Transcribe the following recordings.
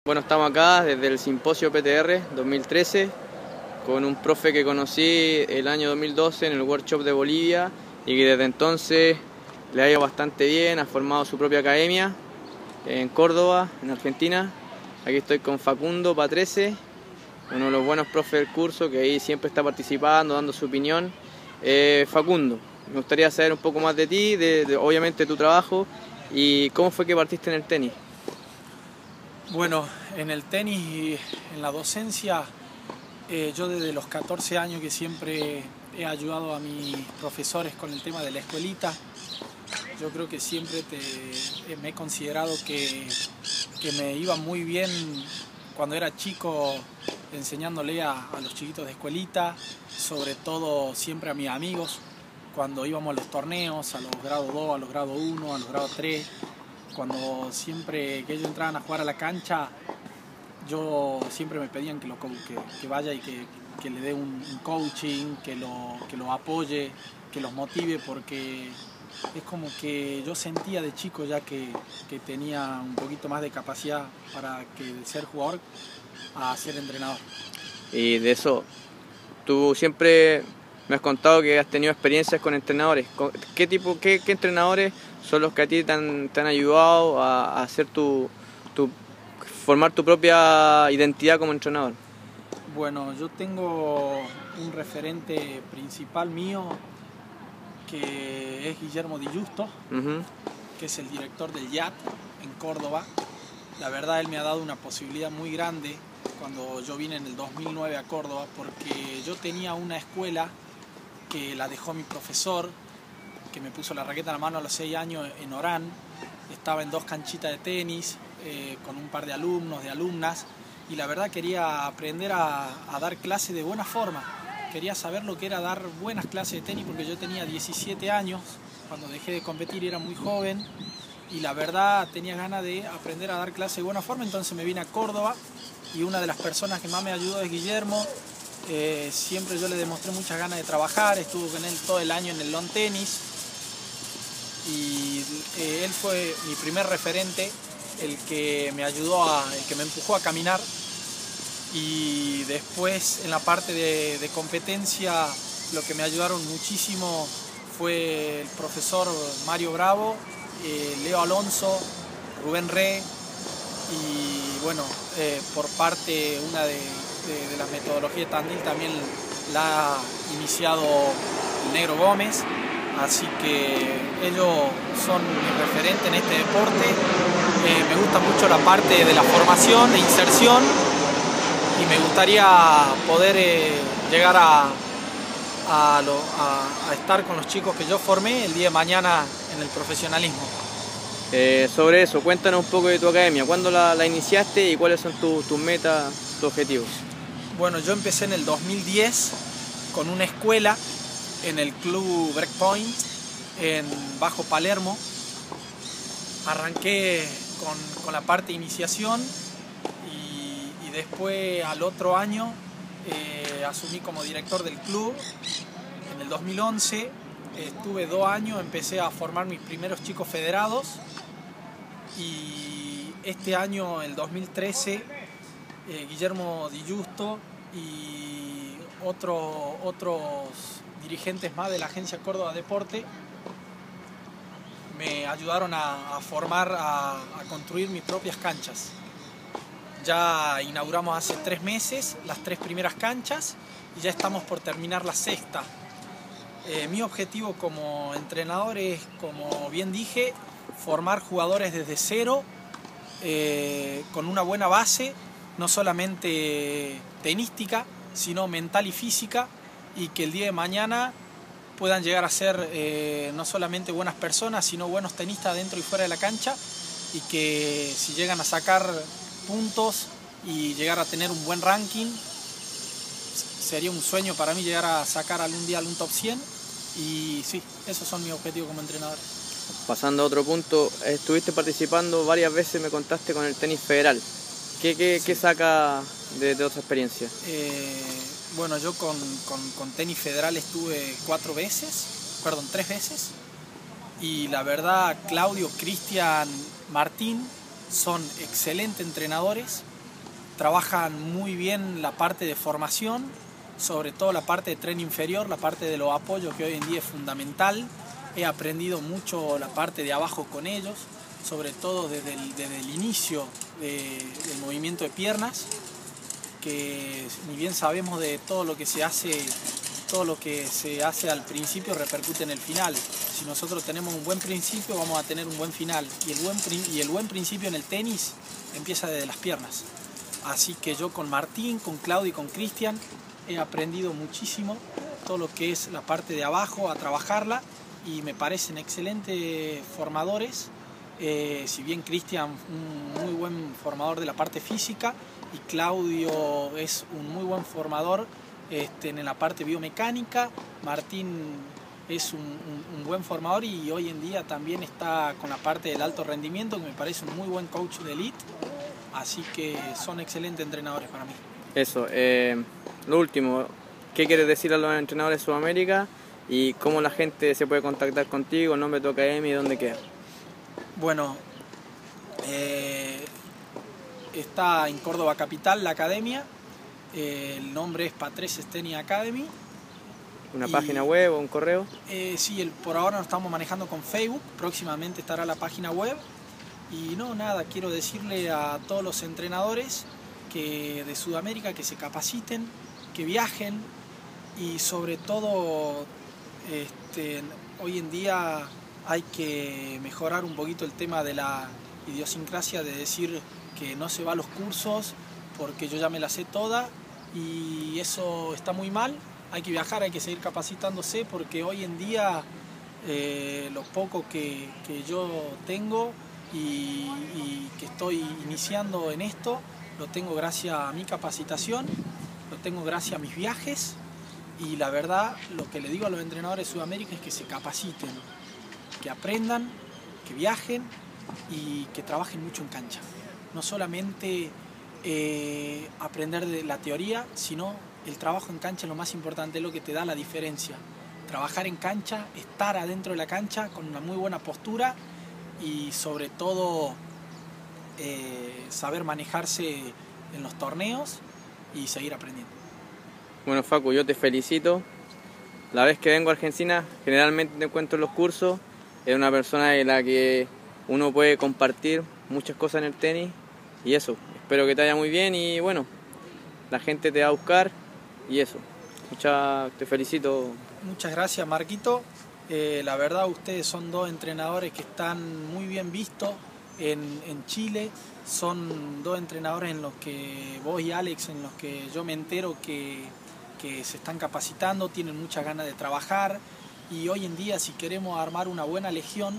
Bueno, estamos acá desde el Simposio PTR 2013 con un profe que conocí el año 2012 en el Workshop de Bolivia y que desde entonces le ha ido bastante bien, ha formado su propia academia en Córdoba, en Argentina. Aquí estoy con Facundo Patrese, uno de los buenos profes del curso que ahí siempre está participando, dando su opinión. Facundo, me gustaría saber un poco más de ti, obviamente tu trabajo y cómo fue que partiste en el tenis. Bueno, en el tenis y en la docencia, yo desde los 14 años que siempre he ayudado a mis profesores con el tema de la escuelita. Yo creo que siempre me he considerado que me iba muy bien cuando era chico enseñándole a los chiquitos de escuelita, sobre todo siempre a mis amigos, cuando íbamos a los torneos, a los grado 2, a los grado 1, a los grado 3. Cuando siempre que ellos entraban a jugar a la cancha, yo siempre me pedían que vaya y que le dé un coaching, que lo apoye, que los motive, porque es como que yo sentía de chico ya que tenía un poquito más de capacidad para que de ser jugador a ser entrenador. Y de eso, tú siempre me has contado que has tenido experiencias con entrenadores. ¿Qué entrenadores son los que a ti te han ayudado a hacer formar tu propia identidad como entrenador? Bueno, yo tengo un referente principal mío que es Guillermo Di Justo, que es el director del IAT en Córdoba. La verdad, él me ha dado una posibilidad muy grande cuando yo vine en el 2009 a Córdoba, porque yo tenía una escuela que la dejó mi profesor, que me puso la raqueta en la mano a los 6 años en Orán. Estaba en 2 canchitas de tenis, con un par de alumnos, de alumnas, y la verdad quería aprender a dar clases de buena forma. Quería saber lo que era dar buenas clases de tenis, porque yo tenía 17 años cuando dejé de competir y era muy joven, y la verdad tenía ganas de aprender a dar clases de buena forma. Entonces me vine a Córdoba y una de las personas que más me ayudó es Guillermo. Siempre yo le demostré muchas ganas de trabajar, estuve con él todo el año en el lawn tenis y él fue mi primer referente, el que me ayudó, el que me empujó a caminar. Y después en la parte de competencia lo que me ayudaron muchísimo fue el profesor Mario Bravo, Leo Alonso, Rubén Re, y bueno, por parte una de la metodología de Tandil también la ha iniciado el Negro Gómez, así que ellos son mi referente en este deporte. Me gusta mucho la parte de la formación, de inserción, y me gustaría poder llegar a estar con los chicos que yo formé el día de mañana en el profesionalismo. Sobre eso, cuéntanos un poco de tu academia. ¿Cuándo la iniciaste y cuáles son tus metas, tus objetivos? Bueno, yo empecé en el 2010 con una escuela en el Club Breakpoint en Bajo Palermo. Arranqué con la parte de iniciación y después al otro año asumí como director del club. En el 2011 estuve 2 años, empecé a formar mis primeros chicos federados, y este año, el 2013, Guillermo Di Justo y otros dirigentes más de la agencia Córdoba Deporte me ayudaron a formar, a construir mis propias canchas. Ya inauguramos hace 3 meses las 3 primeras canchas y ya estamos por terminar la 6ª. Mi objetivo como entrenador es, como bien dije, formar jugadores desde cero, con una buena base, no solamente tenística, sino mental y física, y que el día de mañana puedan llegar a ser no solamente buenas personas, sino buenos tenistas dentro y fuera de la cancha, y que si llegan a sacar puntos y llegar a tener un buen ranking, sería un sueño para mí llegar a sacar algún día algún top 100, y sí, esos son mis objetivos como entrenador. Pasando a otro punto, estuviste participando varias veces, me contaste, con el tenis federal. ¿Qué saca de otra experiencia? Bueno, yo con tenis federal estuve 3 veces, y la verdad Claudio, Cristian, Martín son excelentes entrenadores. trabajan muy bien la parte de formación, sobre todo la parte de tren inferior, la parte de los apoyos, que hoy en día es fundamental. He aprendido mucho la parte de abajo con ellos, sobre todo desde el inicio del movimiento de piernas, que ni bien sabemos de todo lo que se hace al principio repercute en el final. Si nosotros tenemos un buen principio, vamos a tener un buen final. Y el buen principio en el tenis empieza desde las piernas. Así que yo con Martín, con Claudio y con Cristian he aprendido muchísimo todo lo que es la parte de abajo, a trabajarla, y me parecen excelentes formadores. Si bien Cristian un muy buen formador de la parte física y Claudio es un muy buen formador en la parte biomecánica, Martín es un buen formador y hoy en día también está con la parte del alto rendimiento, que me parece un muy buen coach de elite, así que son excelentes entrenadores para mí. Eso, lo último, ¿qué quieres decir a los entrenadores de Sudamérica y cómo la gente se puede contactar contigo, el nombre de tu academia y dónde queda? Bueno, está en Córdoba Capital la academia, el nombre es Patrese Steny Academy. ¿Una página web o un correo? Sí, por ahora nos estamos manejando con Facebook, próximamente estará la página web. Y no, nada, quiero decirle a todos los entrenadores de Sudamérica que se capaciten, que viajen y sobre todo hoy en día hay que mejorar un poquito el tema de la idiosincrasia de decir que no se va a los cursos porque yo ya me la sé toda y eso está muy mal. Hay que viajar, hay que seguir capacitándose porque hoy en día lo poco que yo tengo y que estoy iniciando en esto, lo tengo gracias a mi capacitación, lo tengo gracias a mis viajes y la verdad lo que le digo a los entrenadores de Sudamérica es que se capaciten, que aprendan, que viajen y que trabajen mucho en cancha. No solamente aprender de la teoría, sino el trabajo en cancha es lo más importante, es lo que te da la diferencia. Trabajar en cancha, estar adentro de la cancha con una muy buena postura y sobre todo saber manejarse en los torneos y seguir aprendiendo. Bueno, Facu, yo te felicito. La vez que vengo a Argentina, generalmente te encuentro en los cursos. Es una persona en la que uno puede compartir muchas cosas en el tenis y eso. Espero que te vaya muy bien y bueno, la gente te va a buscar y eso. Te felicito. Muchas gracias, Marquito. La verdad, ustedes son dos entrenadores que están muy bien vistos en Chile. Son dos entrenadores en los que vos y Alex, en los que yo me entero que se están capacitando, tienen muchas ganas de trabajar y hoy en día si queremos armar una buena legión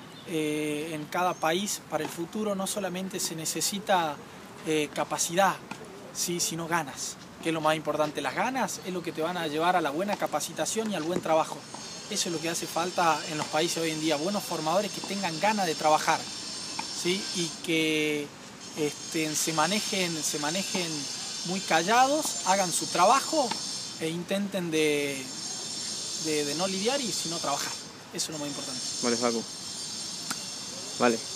en cada país para el futuro no solamente se necesita capacidad, ¿sí? Sino ganas, que es lo más importante. Las ganas es lo que te van a llevar a la buena capacitación y al buen trabajo. Eso es lo que hace falta en los países hoy en día, buenos formadores que tengan ganas de trabajar, ¿sí? Y que se manejen muy callados, hagan su trabajo e intenten de no lidiar y sino trabajar. Eso es lo más importante. Vale, Facu. Vale.